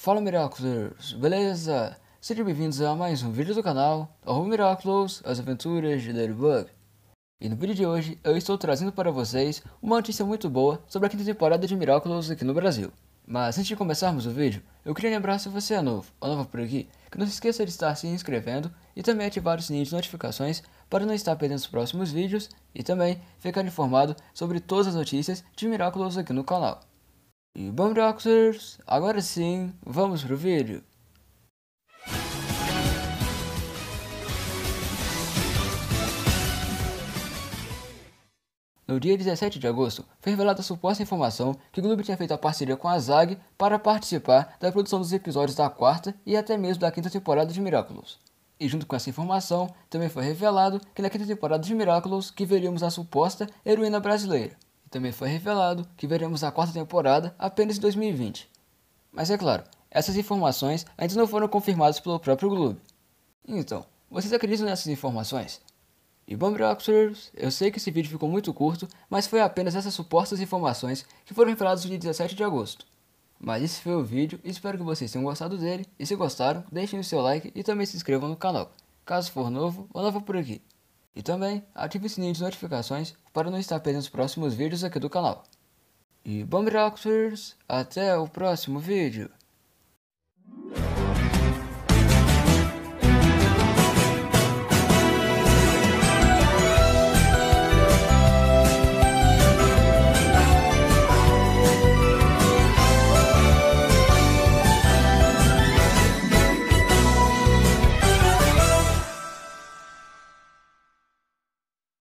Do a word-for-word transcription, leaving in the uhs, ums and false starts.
Fala Miraculous, beleza? Sejam bem-vindos a mais um vídeo do canal, arroba Miraculous, as aventuras de Ladybug. E no vídeo de hoje eu estou trazendo para vocês uma notícia muito boa sobre a quinta temporada de Miraculous aqui no Brasil. Mas antes de começarmos o vídeo, eu queria lembrar, se você é novo ou nova por aqui, que não se esqueça de estar se inscrevendo e também ativar o sininho de notificações para não estar perdendo os próximos vídeos e também ficar informado sobre todas as notícias de Miraculous aqui no canal. E bom, Miraculous, agora sim, vamos pro vídeo. No dia dezessete de agosto, foi revelada a suposta informação que o Gloob tinha feito a parceria com a Zag para participar da produção dos episódios da quarta e até mesmo da quinta temporada de Miraculous. E junto com essa informação, também foi revelado que na quinta temporada de Miraculous que veríamos a suposta heroína brasileira. E também foi revelado que veremos a quarta temporada apenas em dois mil e vinte. Mas é claro, essas informações ainda não foram confirmadas pelo próprio Gloob. Então, vocês acreditam nessas informações? E bom, Miraculous, eu sei que esse vídeo ficou muito curto, mas foi apenas essas supostas informações que foram reveladas no dia dezessete de agosto. Mas esse foi o vídeo, espero que vocês tenham gostado dele, e se gostaram, deixem o seu like e também se inscrevam no canal, caso for novo ou nova por aqui. E também ative o sininho de notificações para não estar perdendo os próximos vídeos aqui do canal. E bom, Miraculous, até o próximo vídeo!